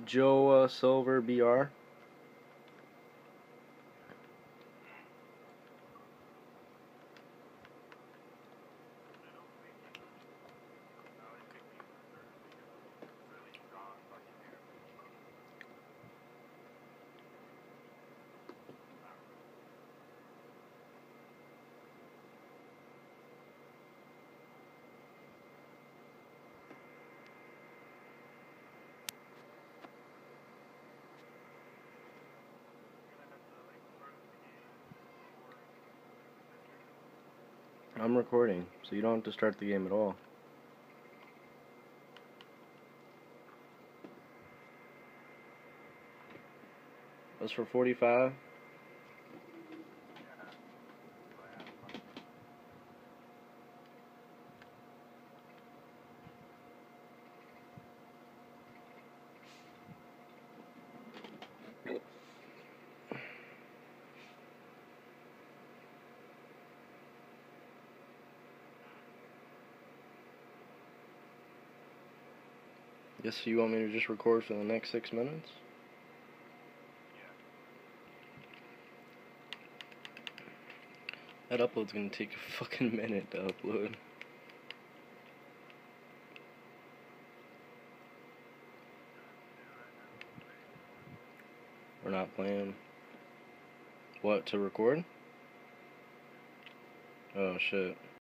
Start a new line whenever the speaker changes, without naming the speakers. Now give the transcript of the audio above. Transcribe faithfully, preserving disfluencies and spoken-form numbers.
Joe uh, Silver B R. I'm recording, so you don't have to start the game at all. That's for forty-five. Guess you want me to just record for the next six minutes? That upload's gonna take a fucking minute to upload. We're not playing. What, to record? Oh shit.